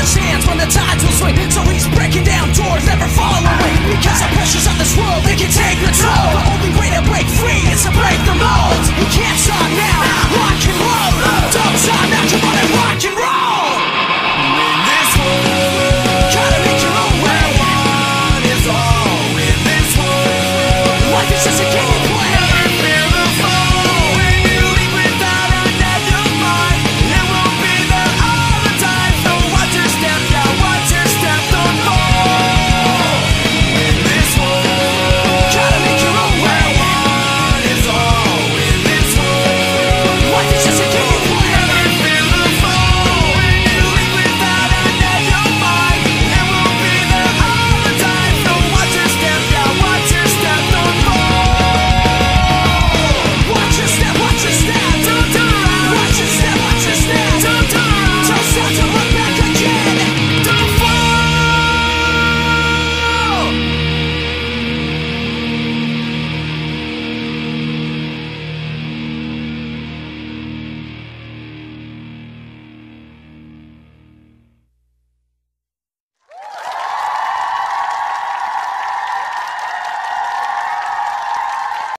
understands when the tides will swing. So he's breaking down doors, never falling away. Because the pressures of this world, they can take the toll. The only way to break free is to break the mold. You can't stop now, rock and roll. Don't stop now, come on and rock and roll.